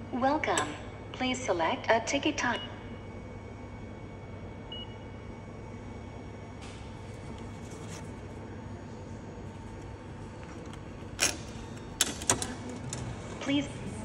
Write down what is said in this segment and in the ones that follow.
Welcome. Please select a ticket type. Please.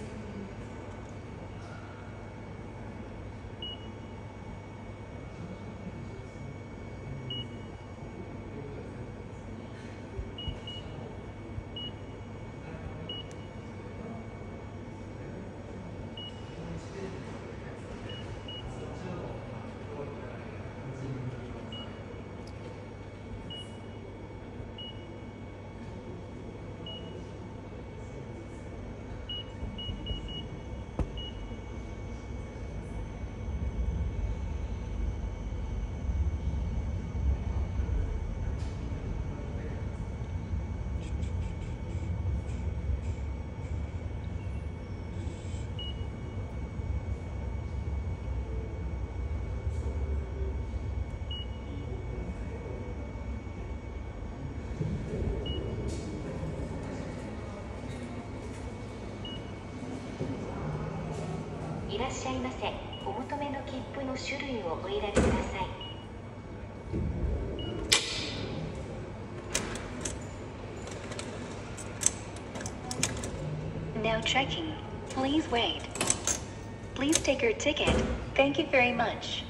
いらっしゃいませ。お求めの切符の種類をお選びください。Now checking. Please wait. Please take your ticket. Thank you very much.